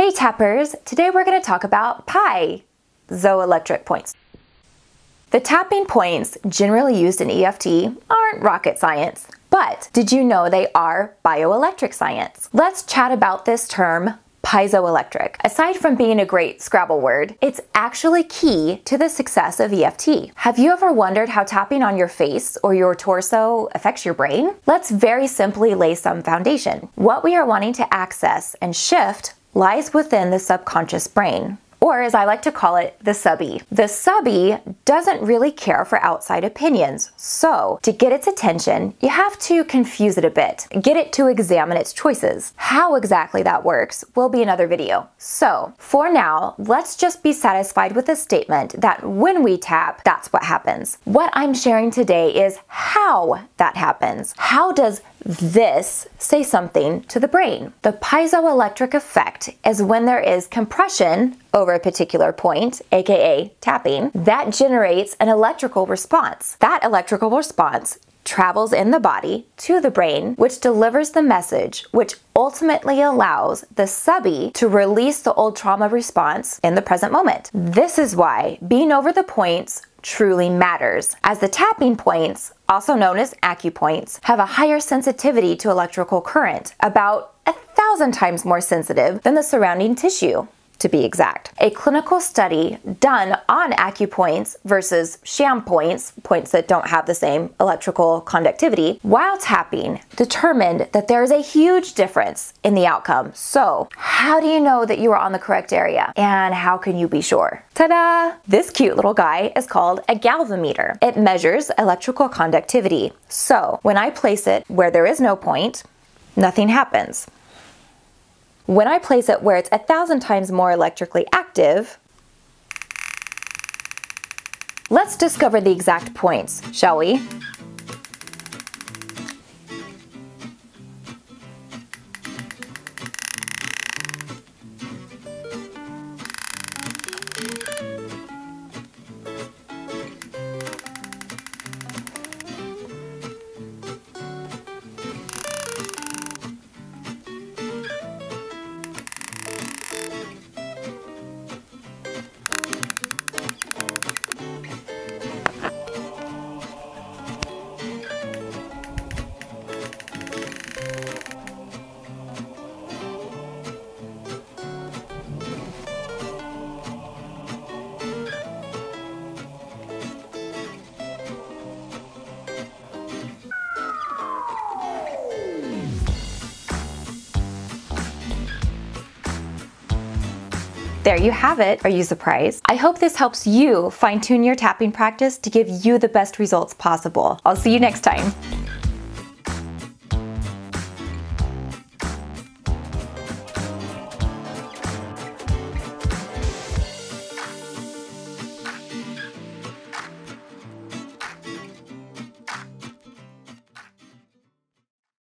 Hey tappers, today we're going to talk about piezoelectric points. The tapping points generally used in EFT aren't rocket science, but did you know they are bioelectric science? Let's chat about this term piezoelectric. Aside from being a great Scrabble word, it's actually key to the success of EFT. Have you ever wondered how tapping on your face or your torso affects your brain? Let's very simply lay some foundation. What we are wanting to access and shift lies within the subconscious brain, or as I like to call it, the subby. The subby doesn't really care for outside opinions, so to get its attention, you have to confuse it a bit, get it to examine its choices. How exactly that works will be another video. So for now, let's just be satisfied with the statement that when we tap, that's what happens. What I'm sharing today is how that happens. How does this say something to the brain? The piezoelectric effect is when there is compression over a particular point, aka tapping, that generates an electrical response. That electrical response travels in the body to the brain, which delivers the message, which ultimately allows the subby to release the old trauma response in the present moment. This is why being over the points truly matters, as the tapping points, also known as acupoints, have a higher sensitivity to electrical current, about 1,000 times more sensitive than the surrounding tissue, to be exact. A clinical study done on acupoints versus sham points, points that don't have the same electrical conductivity, while tapping determined that there is a huge difference in the outcome. So how do you know that you are on the correct area? And how can you be sure? Ta-da! This cute little guy is called a galvanometer. It measures electrical conductivity. So when I place it where there is no point, nothing happens. When I place it where it's 1,000 times more electrically active, let's discover the exact points, shall we? There you have it. Are you surprised? I hope this helps you fine-tune your tapping practice to give you the best results possible. I'll see you next time.